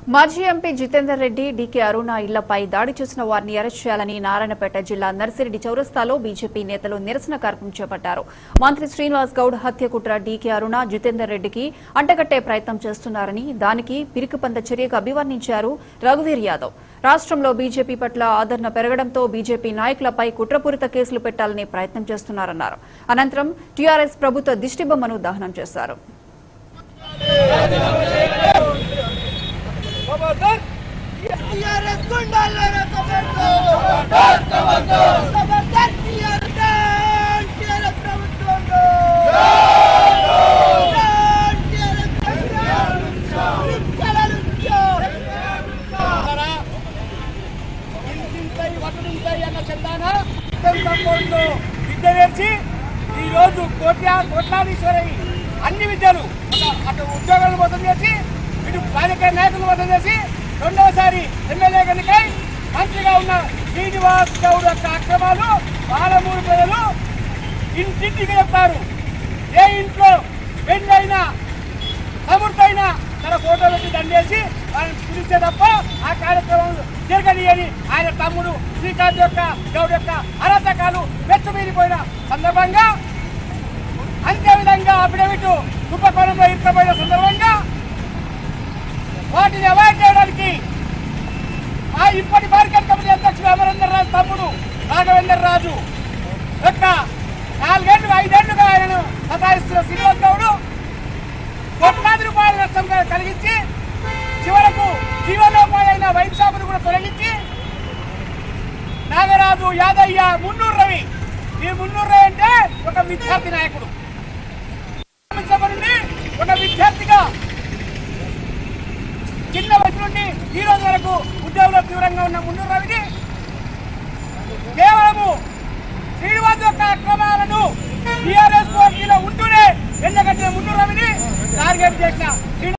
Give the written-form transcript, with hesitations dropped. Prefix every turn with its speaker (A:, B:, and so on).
A: మాజీ MP Jitender Reddy, D K Aruna ఇళ్లపై దాడి చేసిన వారిని అరెస్ట్ చేయాలని నారాయణపేట జిల్లా నర్సిరెడ్డి చౌరస్తాలో బీజేపీ నేతలు నిరసన కార్యక్రమం చేపట్టారు. మంత్రి శ్రీనివాస్ గౌడ్ హత్య కుట్ర డీకే అరుణ, జితేందర్ రెడ్డికి అంటగట్టే ప్రయత్నం చేస్తున్నారని, దానికి పిరికిపంద చర్యగా అభివర్ణించారు రఘువీర్ యాదవ్. రాష్ట్రంలో బీజేపీ పట్ల ఆదరణ పెరగడంతో బీజేపీ నాయకులపై కుట్రపూరిత కేసులు పెట్టాలని ప్రయత్నం చేస్తున్నారన్నారు. అనంతరం టీఆర్ఎస్ ప్రభుత్వ దిష్టిబొమ్మను దహనం చేశారు.
B: విద్య నేర్చి ఈ రోజు కోట్లాధీశ్వరి అన్ని విద్యలు అటు ఉద్యోగాల కోసం చేసి ఇటు రాజకీయ నాయకుల కోసం చేసి రెండవసారి ఎమ్మెల్యే ఎన్నికై మంత్రిగా ఉన్న శ్రీనివాస్ గౌడ్ యొక్క అక్రమాలు పాలమూరు ప్రజలు ఇంటింటికి చెప్తారు. ఏ ఇంట్లో పెళ్ళైనా సమృద్ధైనా తన ఫోటో పెట్టి దండేసి వాళ్ళని పిలిస్తే తప్ప ఆ కార్యక్రమం జరగనియని ఆయన తమ్ముడు శ్రీకాంత్ యొక్క గౌడ్ యొక్క అరాచకాలు వెచ్చమీరిపోయిన సందర్భంగా, అంతేవిధంగా అఫిడవిట్ కుంభకోణంలో ఇరుక్కుపోయిన సందర్భంగా వాటిని అవాయిడ్ చేయడానికి ఆ ఇప్పటి మార్కెట్ కమిటీ అధ్యక్షుడు అమరేందర్ రాజు తమ్ముడు రాఘవేందర్ రాజు యొక్క 4 ఏళ్ళు 5 ఏళ్లుగా ఆయనను సతాయిస్తున్న శ్రీనివాస్ గౌడ్ కోట్లాది రూపాయల నష్టం కలిగించి చివరకు జీవనోపాధి వైన్ షాపును కూడా తొలగించి నాగరాజు, యాదయ్య, మున్నూరు రవి, ఈ మున్నూరు రవి అంటే ఒక విద్యార్థి నాయకుడు, ఒక విద్యార్థిగా చిన్న వయసు నుండి ఈ రోజు వరకు ఉద్యోగంలో తీవ్రంగా ఉన్న మున్నూరు రవిని కేవలము